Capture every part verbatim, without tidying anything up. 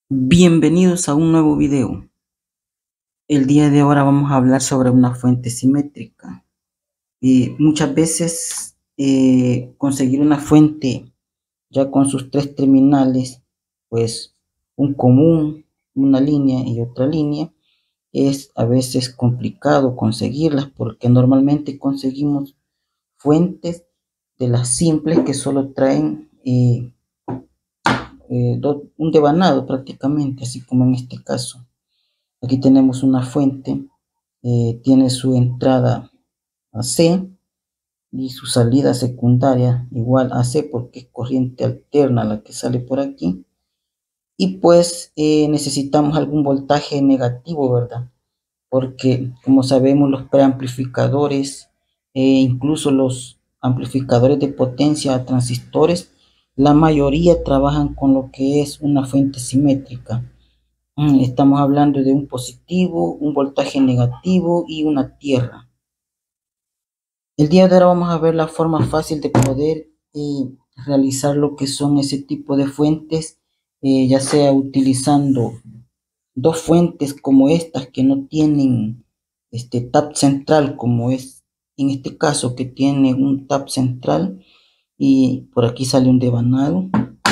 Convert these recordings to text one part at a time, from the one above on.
Bienvenidos a un nuevo video. El día de ahora vamos a hablar sobre una fuente simétrica. Y muchas veces eh, conseguir una fuente ya con sus tres terminales, pues un común, una línea y otra línea, es a veces complicado conseguirlas porque normalmente conseguimos fuentes de las simples que solo traen eh, eh, un devanado prácticamente, así como en este caso. Aquí tenemos una fuente, eh, tiene su entrada a C y su salida secundaria igual a C porque es corriente alterna la que sale por aquí. Y pues eh, necesitamos algún voltaje negativo, ¿verdad? Porque como sabemos los preamplificadores e incluso los amplificadores de potencia transistores, la mayoría trabajan con lo que es una fuente simétrica. Estamos hablando de un positivo, un voltaje negativo y una tierra. El día de ahora vamos a ver la forma fácil de poder eh, realizar lo que son ese tipo de fuentes, eh, ya sea utilizando dos fuentes como estas que no tienen este tap central, como es en este caso que tiene un tap central y por aquí sale un devanado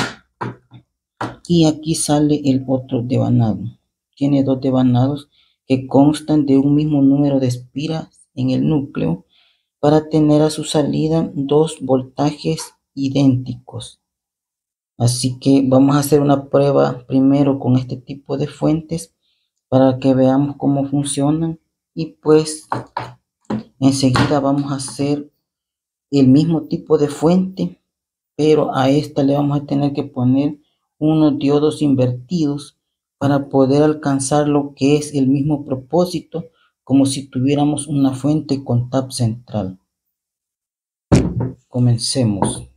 y aquí sale el otro devanado. Tiene dos devanados que constan de un mismo número de espiras en el núcleo para tener a su salida dos voltajes idénticos. Así que vamos a hacer una prueba primero con este tipo de fuentes para que veamos cómo funcionan y pues enseguida vamos a hacer el mismo tipo de fuente, pero a esta le vamos a tener que poner unos diodos invertidos para poder alcanzar lo que es el mismo propósito, como si tuviéramos una fuente con tap central. Comencemos.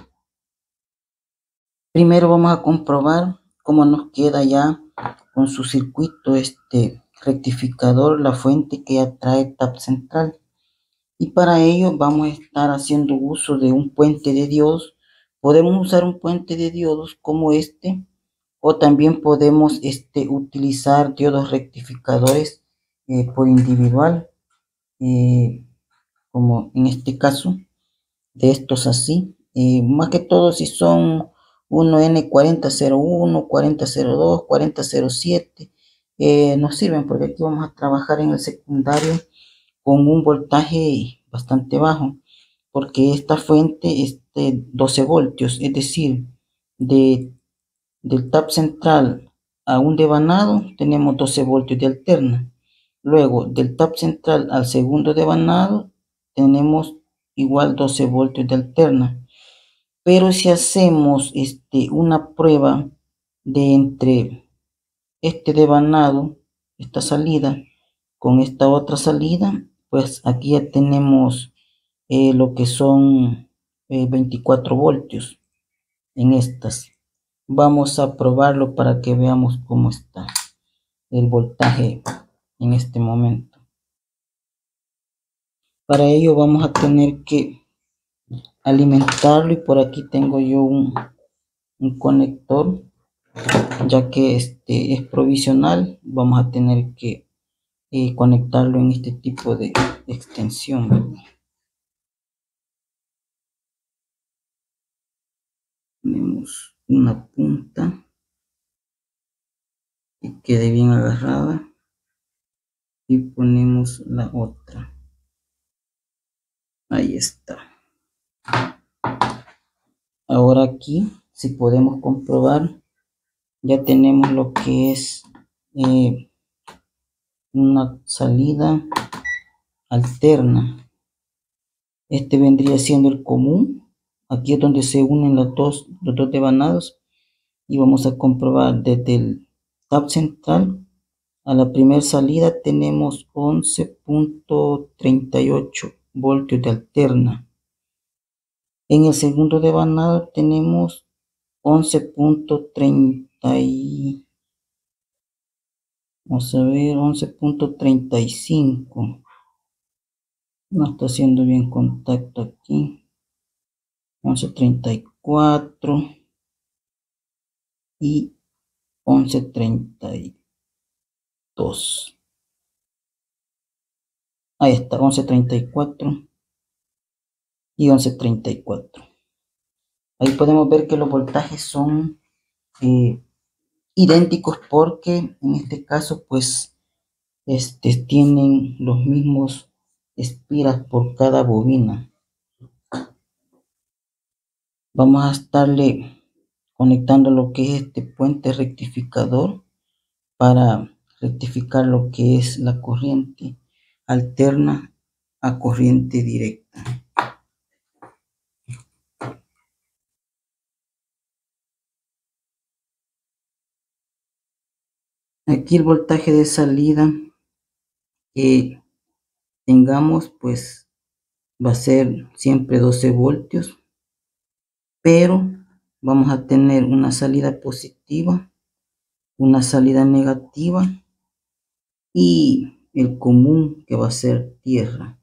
Primero vamos a comprobar cómo nos queda ya con su circuito este rectificador la fuente que ya trae tap central. Y para ello vamos a estar haciendo uso de un puente de diodos. Podemos usar un puente de diodos como este, o también podemos este, utilizar diodos rectificadores eh, por individual, eh, como en este caso, de estos así. Eh, más que todo si son uno N cuarenta cero uno, cuarenta cero dos, cuarenta cero siete, eh, nos sirven porque aquí vamos a trabajar en el secundario con un voltaje bastante bajo, porque esta fuente es de doce voltios, es decir, de, del tap central a un devanado tenemos doce voltios de alterna. Luego del tap central al segundo devanado tenemos igual doce voltios de alterna. Pero si hacemos este, una prueba de entre este devanado, esta salida, con esta otra salida, pues aquí ya tenemos eh, lo que son eh, veinticuatro voltios en estas. Vamos a probarlo para que veamos cómo está el voltaje en este momento. Para ello vamos a tener que alimentarlo y por aquí tengo yo un, un conector, ya que este es provisional. Vamos a tener que eh, conectarlo en este tipo de extensión, ¿verdad? Tenemos una punta que quede bien agarrada y ponemos la otra. Ahí está. Ahora aquí, si podemos comprobar, ya tenemos lo que es eh, una salida alterna. Este vendría siendo el común. Aquí es donde se unen los dos, los dos devanados. Y vamos a comprobar desde el tap central a la primera salida tenemos once punto treinta y ocho voltios de alterna. En el segundo devanado tenemos once punto treinta y vamos a ver, once punto treinta y cinco. No está haciendo bien contacto aquí. once punto treinta y cuatro y once treinta y dos. Ahí está, once treinta y cuatro y once treinta y cuatro. Ahí podemos ver que los voltajes son eh, idénticos porque en este caso pues este, tienen los mismos espiras por cada bobina. Vamos a estarle conectando lo que es este puente rectificador para rectificar lo que es la corriente alterna a corriente directa. Aquí el voltaje de salida que tengamos pues va a ser siempre doce voltios, pero vamos a tener una salida positiva, una salida negativa y el común que va a ser tierra.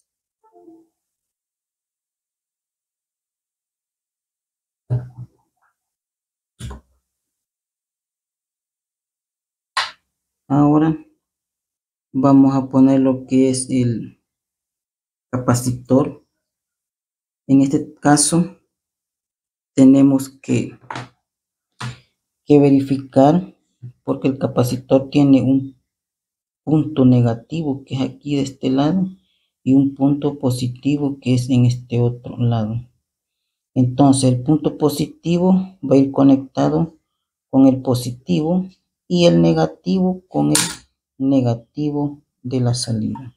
Ahora vamos a poner lo que es el capacitor. En este caso tenemos que, que verificar porque el capacitor tiene un punto negativo que es aquí de este lado y un punto positivo que es en este otro lado. Entonces el punto positivo va a ir conectado con el positivo y el negativo con el negativo de la salida.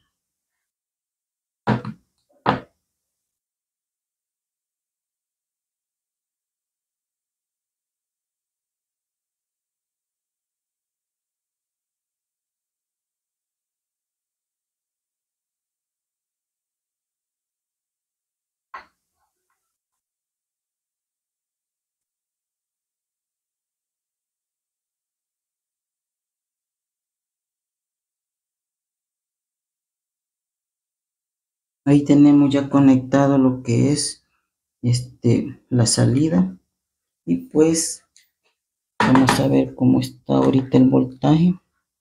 Ahí tenemos ya conectado lo que es este la salida y pues vamos a ver cómo está ahorita el voltaje.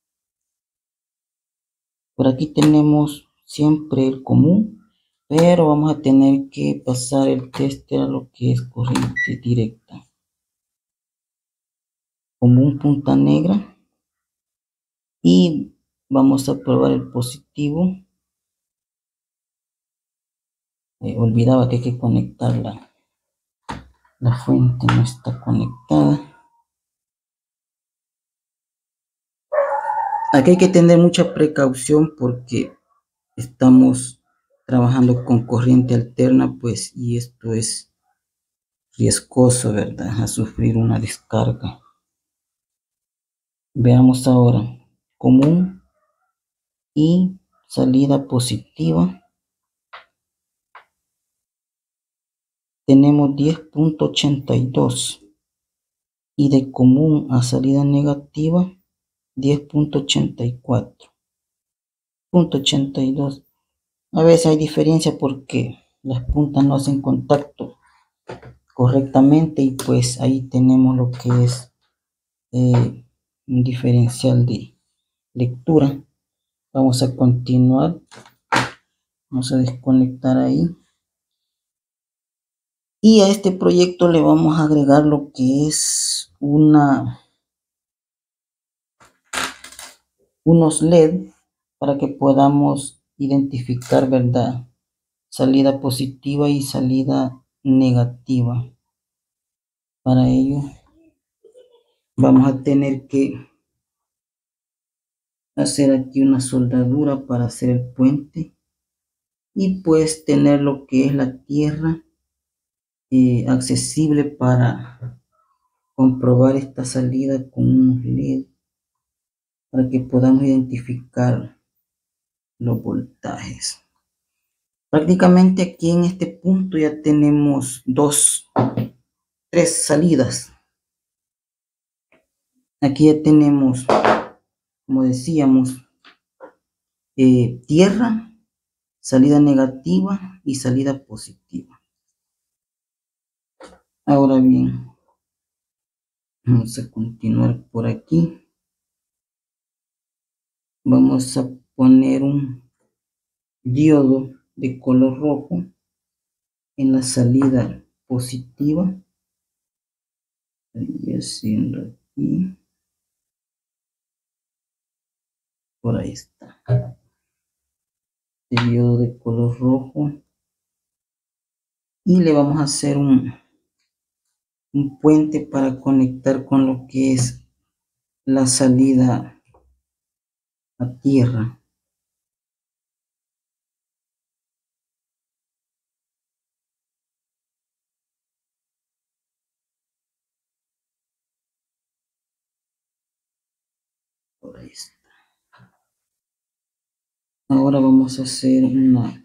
Por aquí tenemos siempre el común, pero vamos a tener que pasar el tester a lo que es corriente directa. Común punta negra y vamos a probar el positivo. Eh, olvidaba que hay que conectarla. La fuente no está conectada. Aquí hay que tener mucha precaución porque estamos trabajando con corriente alterna, pues, y esto es riesgoso, ¿verdad? A sufrir una descarga. Veamos ahora común y salida positiva. Tenemos diez punto ochenta y dos y de común a salida negativa diez punto ochenta y cuatro. Punto ochenta y dos. A veces hay diferencia porque las puntas no hacen contacto correctamente y pues ahí tenemos lo que es eh, un diferencial de lectura. Vamos a continuar. Vamos a desconectar ahí. Y a este proyecto le vamos a agregar lo que es una unos L E D para que podamos identificar, ¿verdad? Salida positiva y salida negativa. Para ello vamos a tener que hacer aquí una soldadura para hacer el puente y pues tener lo que es la tierra eh, accesible para comprobar esta salida con unos L E D para que podamos identificar los voltajes. Prácticamente aquí en este punto ya tenemos dos, tres salidas. Aquí ya tenemos, como decíamos, eh, tierra, salida negativa y salida positiva. Ahora bien, Vamos a continuar por aquí. Vamos a poner un diodo de color rojo en la salida positiva. Y haciendo aquí. Por ahí está. El diodo de color rojo. Y le vamos a hacer un, un puente para conectar con lo que es la salida a tierra. Por ahí está. Ahora vamos a hacer una,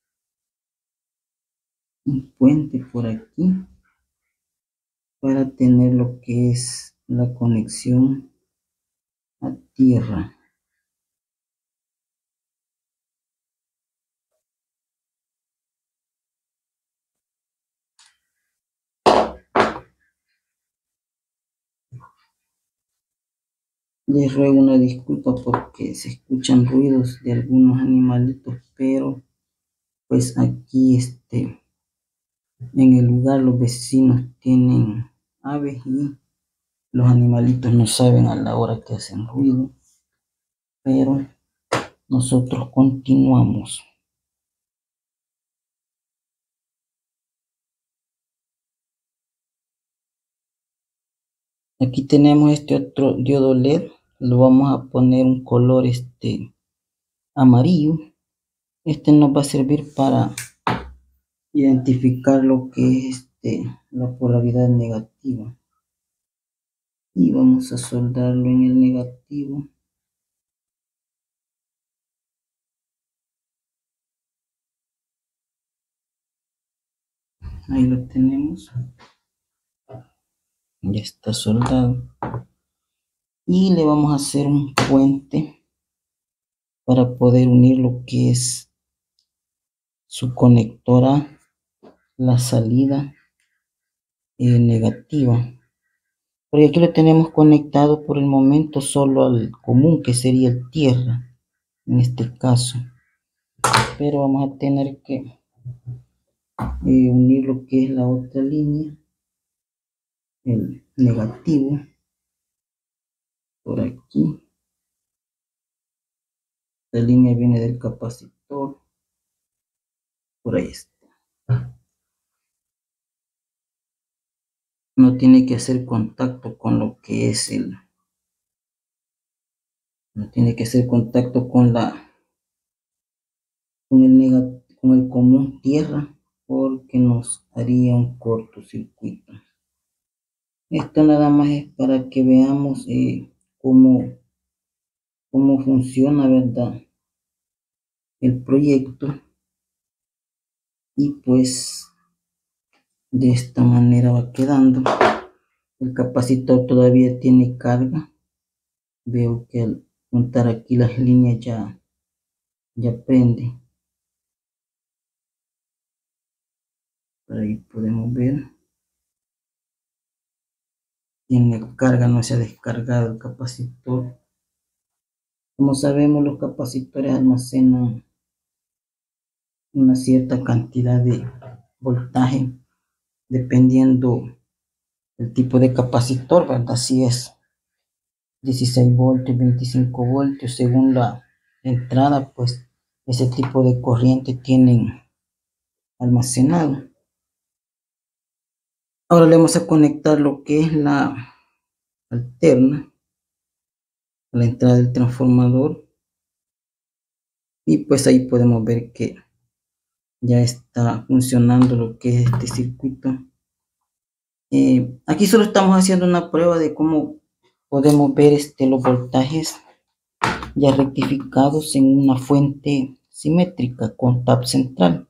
un puente por aquí para tener lo que es la conexión a tierra. Les ruego una disculpa porque se escuchan ruidos de algunos animalitos, pero pues aquí este en el lugar los vecinos tienen aves y los animalitos no saben a la hora que hacen ruido, pero nosotros continuamos. Aquí tenemos este otro diodo L E D, lo vamos a poner un color este amarillo. Este nos va a servir para identificar lo que es este la polaridad negativa. Y vamos a soldarlo en el negativo. Ahí lo tenemos. Ya está soldado. Y le vamos a hacer un puente para poder unir lo que es su conector a la salida eh, negativa. Porque aquí lo tenemos conectado por el momento solo al común, que sería el tierra en este caso. Pero vamos a tener que eh, unir lo que es la otra línea, el negativo, por aquí. La línea viene del capacitor, por ahí está. No tiene que hacer contacto con lo que es el, no tiene que hacer contacto con la, con el negativo, con el común tierra, porque nos haría un cortocircuito. Esto nada más es para que veamos eh, cómo, cómo funciona, ¿verdad?, el proyecto. Y pues de esta manera va quedando. El capacitor todavía tiene carga. Veo que al juntar aquí las líneas ya, ya prende. Por ahí podemos ver. Tiene carga, no se ha descargado el capacitor. Como sabemos, los capacitores almacenan una cierta cantidad de voltaje dependiendo el tipo de capacitor, ¿verdad? Si es dieciséis voltios, veinticinco voltios, según la entrada, pues ese tipo de corriente tienen almacenado. Ahora le vamos a conectar lo que es la alterna a la entrada del transformador. Y pues ahí podemos ver que ya está funcionando lo que es este circuito. Eh, aquí solo estamos haciendo una prueba de cómo podemos ver este, los voltajes ya rectificados en una fuente simétrica con tap central.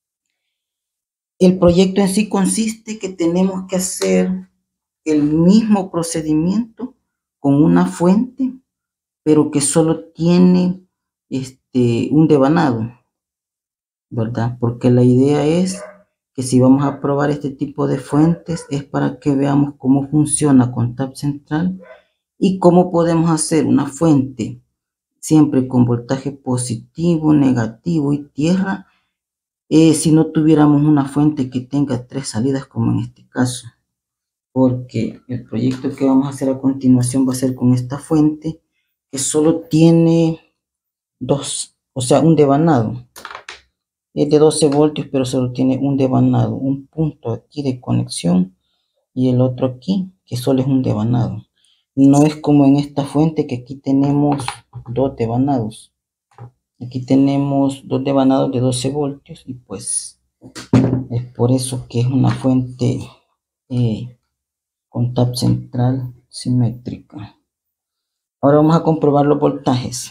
El proyecto en sí consiste que tenemos que hacer el mismo procedimiento con una fuente, pero que solo tiene este, un devanado, ¿verdad? Porque la idea es que si vamos a probar este tipo de fuentes es para que veamos cómo funciona con tap central y cómo podemos hacer una fuente siempre con voltaje positivo, negativo y tierra, eh, si no tuviéramos una fuente que tenga tres salidas como en este caso. Porque el proyecto que vamos a hacer a continuación va a ser con esta fuente que solo tiene dos, o sea, un devanado. Es de doce voltios, pero solo tiene un devanado, un punto aquí de conexión y el otro aquí, que solo es un devanado. No es como en esta fuente que aquí tenemos dos devanados. Aquí tenemos dos devanados de doce voltios y pues es por eso que es una fuente eh, con tap central simétrica. Ahora vamos a comprobar los voltajes.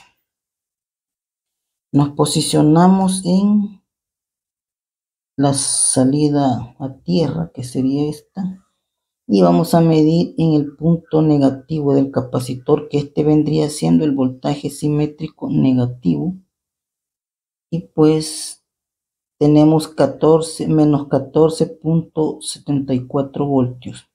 Nos posicionamos en la salida a tierra, que sería esta, y vamos a medir en el punto negativo del capacitor, que este vendría siendo el voltaje simétrico negativo, y pues tenemos catorce menos catorce punto setenta y cuatro voltios.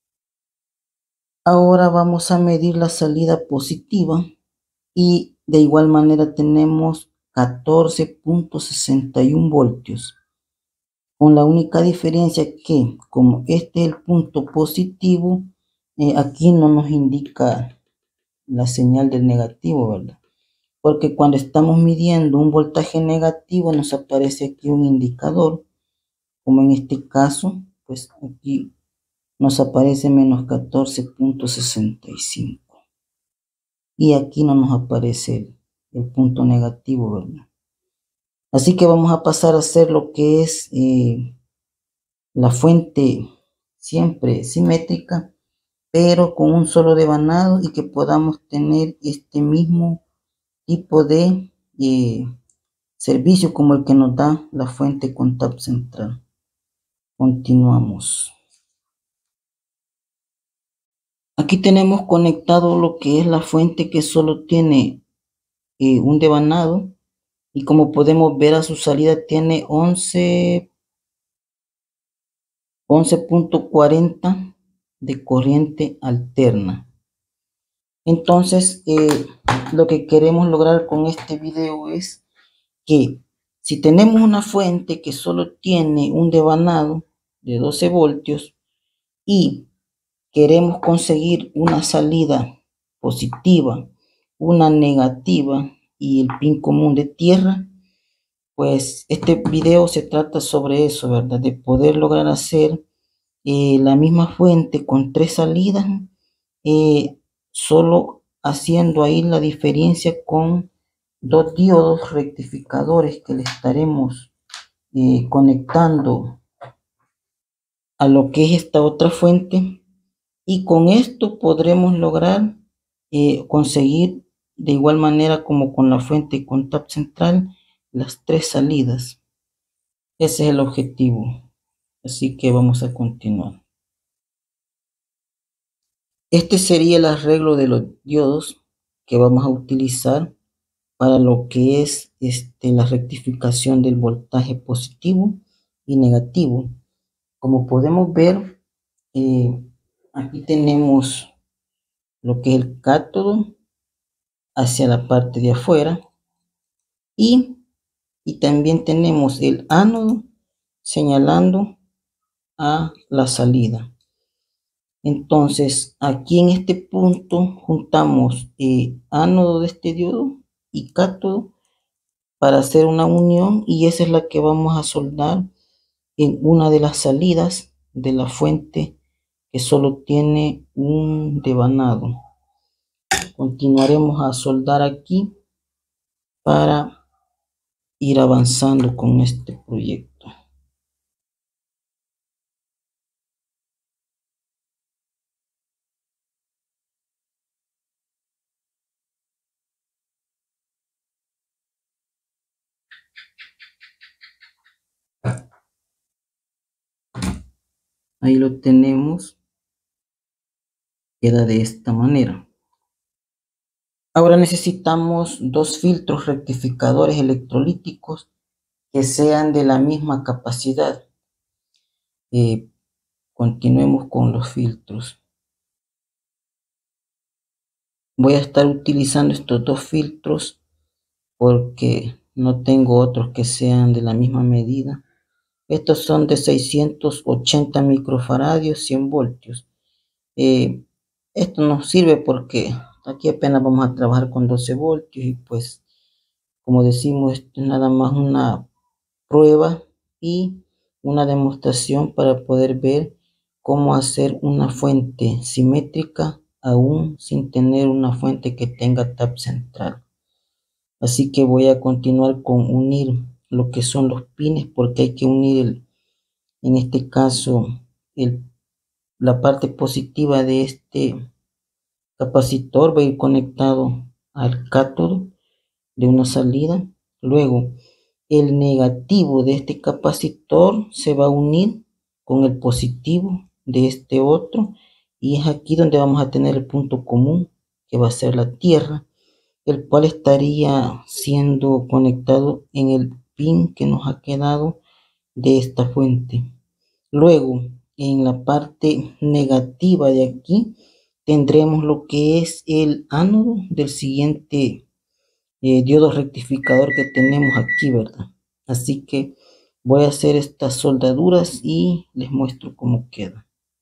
Ahora vamos a medir la salida positiva y de igual manera tenemos catorce punto sesenta y uno voltios, con la única diferencia que como este es el punto positivo, eh, aquí no nos indica la señal del negativo, ¿verdad? Porque cuando estamos midiendo un voltaje negativo nos aparece aquí un indicador, como en este caso, pues aquí nos aparece menos catorce punto sesenta y cinco y aquí no nos aparece el, el punto negativo, ¿verdad? Así que vamos a pasar a hacer lo que es eh, la fuente siempre simétrica, pero con un solo devanado y que podamos tener este mismo tipo de eh, servicio como el que nos da la fuente con tap central. Continuamos. Aquí tenemos conectado lo que es la fuente que solo tiene eh, un devanado y como podemos ver a su salida tiene once punto cuarenta de corriente alterna. Entonces eh, lo que queremos lograr con este video es que si tenemos una fuente que solo tiene un devanado de doce voltios y queremos conseguir una salida positiva, una negativa y el pin común de tierra, pues este video se trata sobre eso, ¿verdad? De poder lograr hacer eh, la misma fuente con tres salidas, eh, solo haciendo ahí la diferencia con dos diodos rectificadores que le estaremos eh, conectando a lo que es esta otra fuente, y con esto podremos lograr eh, conseguir de igual manera como con la fuente con tap central las tres salidas. Ese es el objetivo, así que vamos a continuar. Este sería el arreglo de los diodos que vamos a utilizar para lo que es este, la rectificación del voltaje positivo y negativo. Como podemos ver, eh, aquí tenemos lo que es el cátodo hacia la parte de afuera y, y también tenemos el ánodo señalando a la salida. Entonces aquí en este punto juntamos eh, ánodo de este diodo y cátodo para hacer una unión, y esa es la que vamos a soldar en una de las salidas de la fuente que solo tiene un devanado. Continuaremos a soldar aquí para ir avanzando con este proyecto. Ahí lo tenemos, queda de esta manera. Ahora necesitamos dos filtros rectificadores electrolíticos que sean de la misma capacidad. eh, continuemos con los filtros. Voy a estar utilizando estos dos filtros porque no tengo otros que sean de la misma medida. Estos son de seiscientos ochenta microfaradios, cien voltios. Eh, esto nos sirve porque aquí apenas vamos a trabajar con doce voltios y pues, como decimos, esto es nada más una prueba y una demostración para poder ver cómo hacer una fuente simétrica aún sin tener una fuente que tenga tap central. Así que voy a continuar con unir lo que son los pines, porque hay que unir el, en este caso el, la parte positiva de este capacitor va a ir conectado al cátodo de una salida. Luego el negativo de este capacitor se va a unir con el positivo de este otro, y es aquí donde vamos a tener el punto común, que va a ser la tierra, el cual estaría siendo conectado en el pin que nos ha quedado de esta fuente. Luego, en la parte negativa de aquí, tendremos lo que es el ánodo del siguiente eh, diodo rectificador que tenemos aquí, ¿verdad? Así que voy a hacer estas soldaduras y les muestro cómo queda.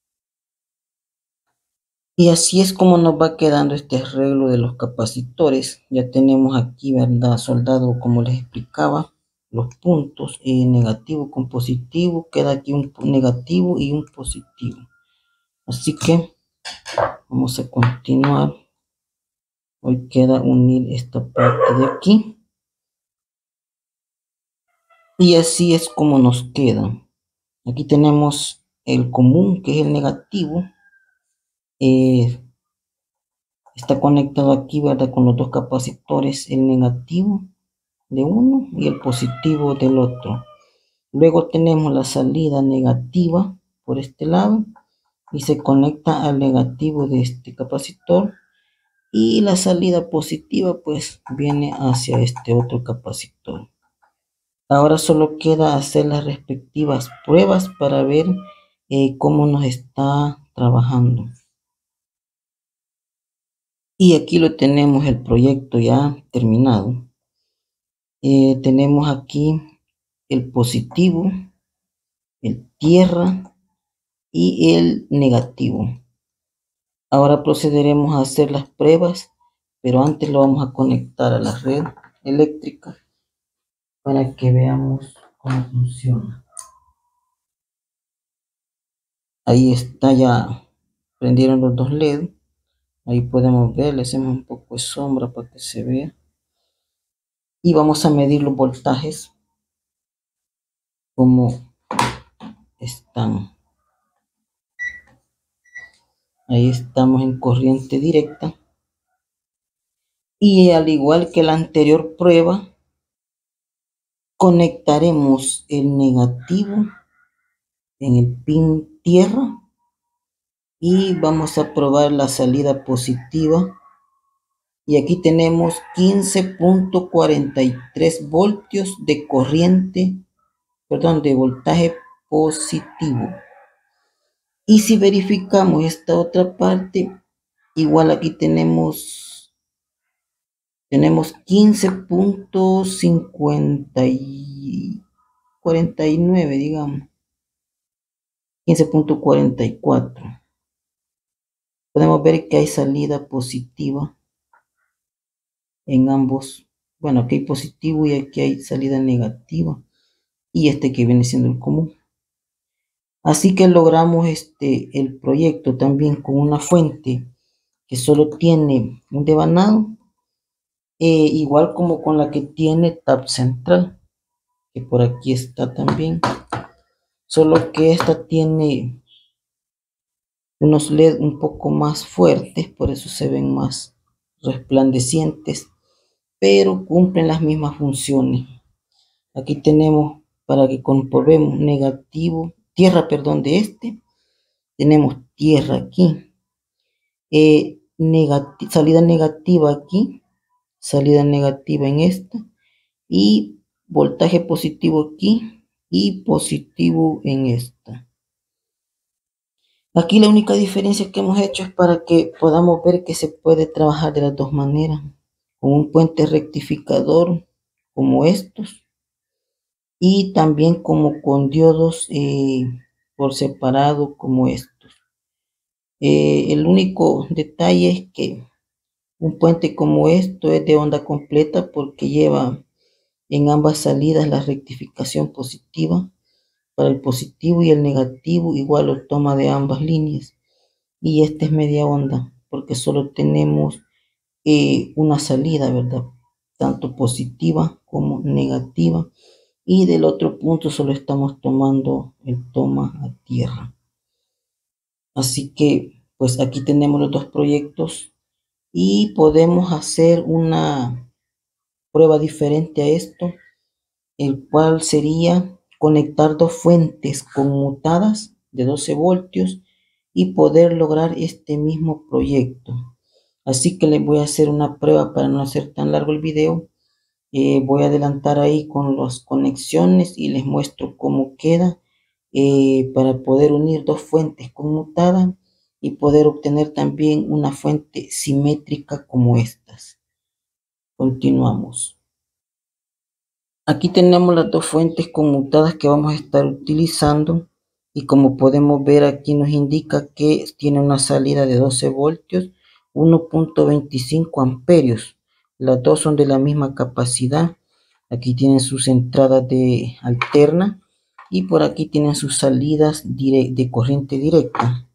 Y así es como nos va quedando este arreglo de los capacitores. Ya tenemos aquí, ¿verdad? Soldado, como les explicaba, los puntos eh, negativo con positivo. Queda aquí un negativo y un positivo. Así que vamos a continuar. Hoy queda unir esta parte de aquí. Y así es como nos queda. Aquí tenemos el común, que es el negativo. Eh, está conectado aquí, ¿verdad? Con los dos capacitores, el negativo de uno y el positivo del otro. Luego tenemos la salida negativa por este lado y se conecta al negativo de este capacitor, y la salida positiva pues viene hacia este otro capacitor. Ahora solo queda hacer las respectivas pruebas para ver eh, cómo nos está trabajando. Y aquí lo tenemos, el proyecto ya terminado. Eh, tenemos aquí el positivo, el tierra y el negativo. Ahora procederemos a hacer las pruebas, pero antes lo vamos a conectar a la red eléctrica para que veamos cómo funciona. Ahí está, ya prendieron los dos L E D. Ahí podemos ver, le hacemos un poco de sombra para que se vea. Y vamos a medir los voltajes, como están. Ahí estamos en corriente directa. Y al igual que la anterior prueba, conectaremos el negativo en el pin tierra y vamos a probar la salida positiva. Y aquí tenemos quince punto cuarenta y tres voltios de corriente, perdón, de voltaje positivo. Y si verificamos esta otra parte, igual aquí tenemos tenemos quince punto cincuenta y cuarenta y nueve, digamos, quince punto cuarenta y cuatro. Podemos ver que hay salida positiva en ambos. Bueno, aquí hay positivo y aquí hay salida negativa, y este que viene siendo el común. Así que logramos este el proyecto también con una fuente que solo tiene un devanado, eh, igual como con la que tiene tap central, que por aquí está también, solo que esta tiene unos L E D un poco más fuertes, por eso se ven más resplandecientes, pero cumplen las mismas funciones. Aquí tenemos, para que comprobemos, negativo, tierra, perdón, de este, tenemos tierra aquí, eh, negati salida negativa aquí, salida negativa en esta, y voltaje positivo aquí y positivo en esta. Aquí la única diferencia que hemos hecho es para que podamos ver que se puede trabajar de las dos maneras, con un puente rectificador como estos y también como con diodos eh, por separado como estos. Eh, el único detalle es que un puente como esto es de onda completa porque lleva en ambas salidas la rectificación positiva para el positivo y el negativo igual lo toma de ambas líneas. Y esta es media onda porque solo tenemos eh, una salida, ¿verdad? Tanto positiva como negativa. Y del otro punto solo estamos tomando el toma a tierra. Así que pues aquí tenemos los dos proyectos y podemos hacer una prueba diferente a esto, el cual sería conectar dos fuentes conmutadas de doce voltios y poder lograr este mismo proyecto. Así que les voy a hacer una prueba para no hacer tan largo el video. Eh, voy a adelantar ahí con las conexiones y les muestro cómo queda eh, para poder unir dos fuentes conmutadas y poder obtener también una fuente simétrica como estas. Continuamos. Aquí tenemos las dos fuentes conmutadas que vamos a estar utilizando y como podemos ver aquí nos indica que tiene una salida de doce voltios, uno punto veinticinco amperios. Las dos son de la misma capacidad. Aquí tienen sus entradas de alterna y por aquí tienen sus salidas de corriente directa.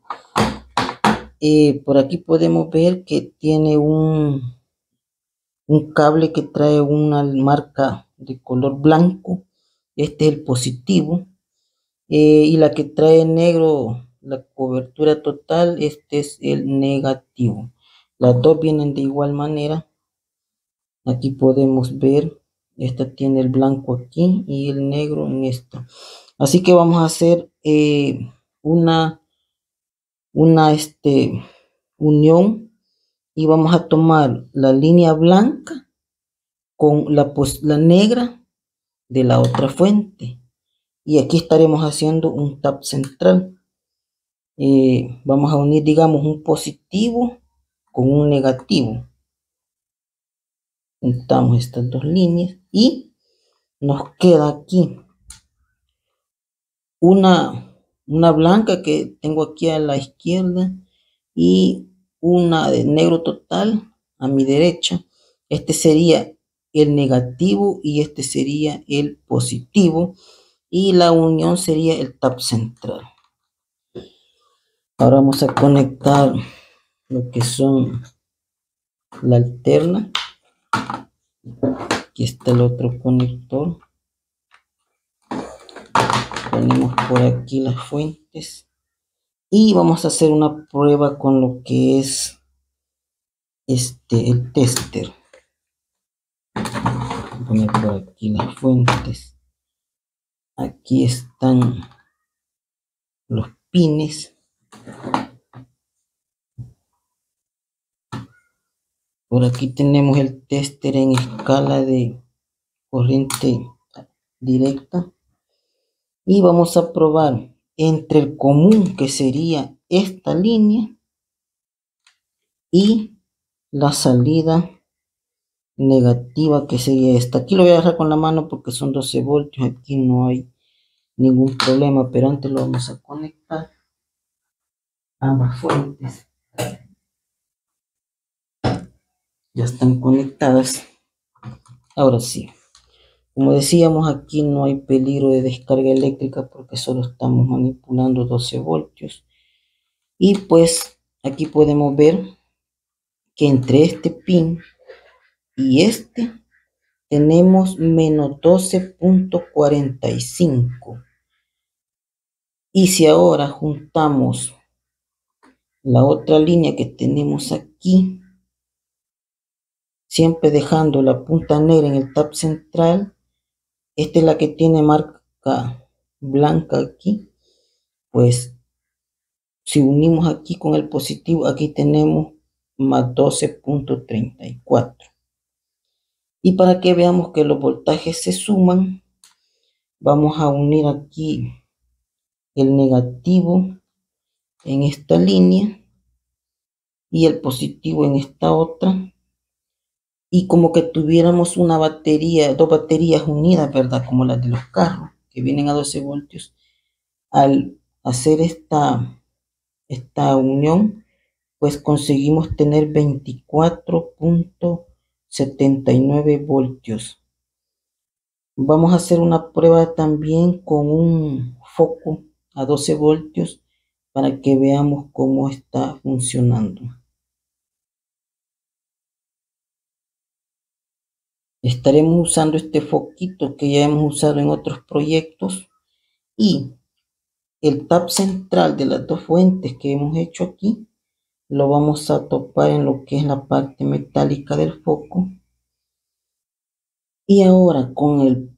Eh, por aquí podemos ver que tiene un, un cable que trae una marca de color blanco. Este es el positivo. Eh, y la que trae negro, la cobertura total, este es el negativo. Las dos vienen de igual manera. Aquí podemos ver, esta tiene el blanco aquí y el negro en esta. Así que vamos a hacer eh, una, una este, unión y vamos a tomar la línea blanca con la, la negra de la otra fuente. Y aquí estaremos haciendo un tap central. Eh, vamos a unir, digamos, un positivo con un negativo. Juntamos estas dos líneas y nos queda aquí una, una blanca que tengo aquí a la izquierda y una de negro total a mi derecha. Este sería el negativo y este sería el positivo y la unión sería el tap central. Ahora vamos a conectar lo que son la alterna. Aquí está el otro conector. Ponemos por aquí las fuentes y vamos a hacer una prueba con lo que es este el tester. Voy a poner por aquí las fuentes. Aquí están los pines. Por aquí tenemos el tester en escala de corriente directa. Y vamos a probar entre el común, que sería esta línea, y la salida negativa, que sería esta. Aquí lo voy a dejar con la mano porque son doce voltios. Aquí no hay ningún problema, pero antes lo vamos a conectar ambas fuentes. Ya están conectadas. Ahora sí, como decíamos, aquí no hay peligro de descarga eléctrica porque solo estamos manipulando doce voltios. Y pues aquí podemos ver que entre este pin y este tenemos menos doce punto cuarenta y cinco. Y si ahora juntamos la otra línea que tenemos aquí, siempre dejando la punta negra en el tap central, esta es la que tiene marca blanca aquí, pues si unimos aquí con el positivo, aquí tenemos más doce punto treinta y cuatro. Y para que veamos que los voltajes se suman, vamos a unir aquí el negativo en esta línea y el positivo en esta otra, y como que tuviéramos una batería, dos baterías unidas, ¿verdad? Como las de los carros que vienen a doce voltios. Al hacer esta, esta unión, pues conseguimos tener veinticuatro punto setenta y nueve voltios. Vamos a hacer una prueba también con un foco a doce voltios para que veamos cómo está funcionando. Estaremos usando este foquito que ya hemos usado en otros proyectos, y el tap central de las dos fuentes que hemos hecho aquí lo vamos a topar en lo que es la parte metálica del foco. Y ahora con el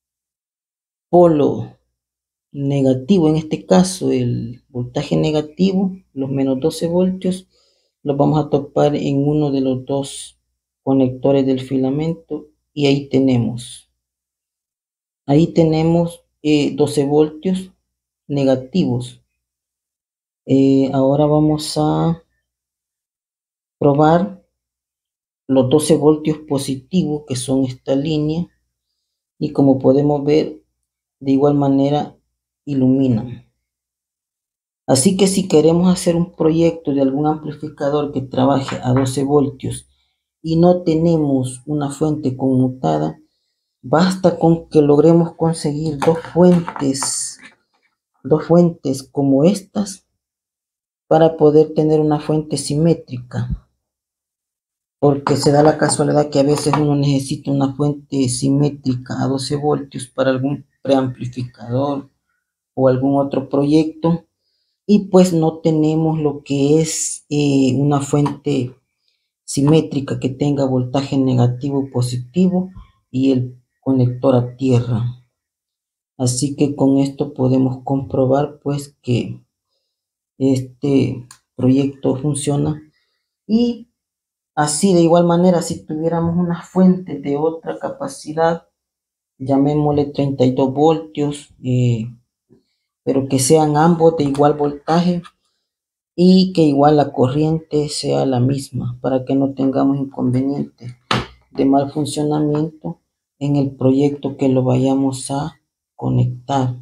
polo negativo, en este caso el voltaje negativo, los menos doce voltios, los vamos a topar en uno de los dos conectores del filamento, y ahí tenemos ahí tenemos eh, doce voltios negativos. Eh, ahora vamos a probar los doce voltios positivos, que son esta línea, y como podemos ver, de igual manera iluminan. Así que si queremos hacer un proyecto de algún amplificador que trabaje a doce voltios y no tenemos una fuente conmutada, basta con que logremos conseguir dos fuentes, dos fuentes como estas, para poder tener una fuente simétrica. Porque se da la casualidad que a veces uno necesita una fuente simétrica a doce voltios para algún preamplificador o algún otro proyecto, y pues no tenemos lo que es eh, una fuente simétrica que tenga voltaje negativo positivo y el conector a tierra. Así que con esto podemos comprobar pues que este proyecto funciona. Y así, de igual manera, si tuviéramos una fuente de otra capacidad, llamémosle treinta y dos voltios, eh, pero que sean ambos de igual voltaje y que igual la corriente sea la misma, para que no tengamos inconvenientes de mal funcionamiento en el proyecto que lo vayamos a conectar.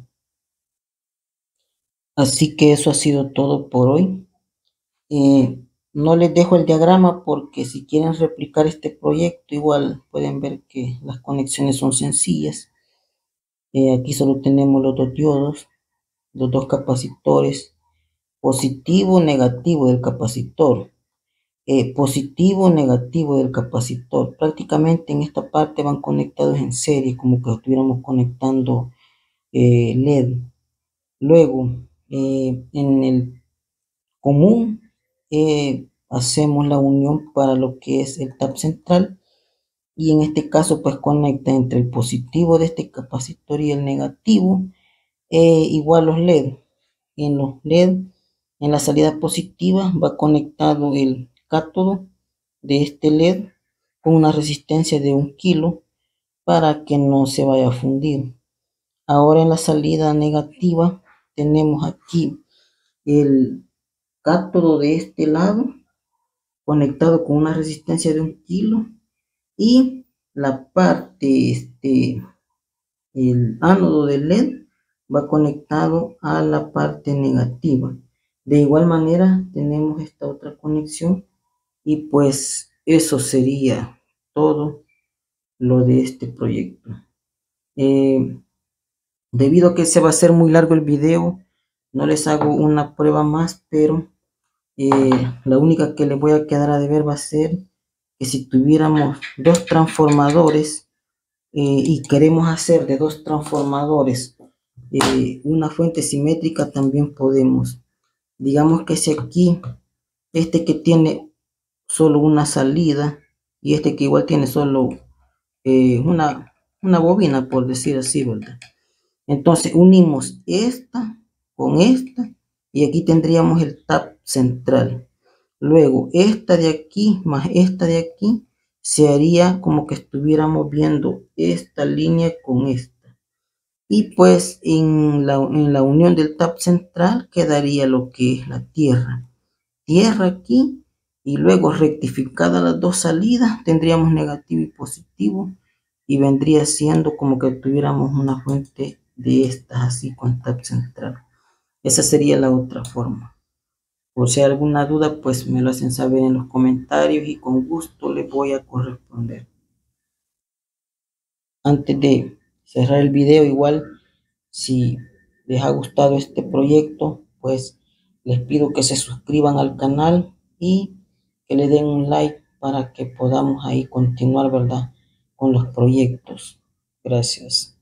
Así que eso ha sido todo por hoy. Eh, no les dejo el diagrama porque si quieren replicar este proyecto, igual pueden ver que las conexiones son sencillas. Eh, aquí solo tenemos los dos diodos, los dos capacitores, positivo, negativo del capacitor, eh, positivo, negativo del capacitor. Prácticamente en esta parte van conectados en serie, como que estuviéramos conectando eh, L E D. Luego, eh, en el común, eh, hacemos la unión para lo que es el tap central, y en este caso pues conecta entre el positivo de este capacitor y el negativo, eh, igual los L E D. En los L E D, en la salida positiva va conectado el cátodo de este L E D con una resistencia de un kilo para que no se vaya a fundir. Ahora en la salida negativa tenemos aquí el cátodo de este lado conectado con una resistencia de un kilo, y la parte, este, el ánodo del L E D va conectado a la parte negativa. De igual manera tenemos esta otra conexión, y pues eso sería todo lo de este proyecto. Eh, debido a que se va a hacer muy largo el video, no les hago una prueba más, pero eh, la única que les voy a quedar a deber va a ser que si tuviéramos dos transformadores eh, y queremos hacer de dos transformadores eh, una fuente simétrica, también podemos. Digamos que si aquí este que tiene solo una salida y este que igual tiene solo eh, una, una bobina, por decir así, ¿verdad? Entonces unimos esta con esta y aquí tendríamos el tap central. Luego esta de aquí más esta de aquí se haría como que estuviéramos viendo esta línea con esta. Y pues en la, en la unión del tap central quedaría lo que es la tierra. Tierra aquí y luego rectificada las dos salidas tendríamos negativo y positivo y vendría siendo como que tuviéramos una fuente de estas así con tap central. Esa sería la otra forma. Por si hay alguna duda, pues me lo hacen saber en los comentarios y con gusto les voy a corresponder. Antes de cerrar el video, igual, si les ha gustado este proyecto, pues les pido que se suscriban al canal y que le den un like para que podamos ahí continuar, ¿verdad?, con los proyectos. Gracias.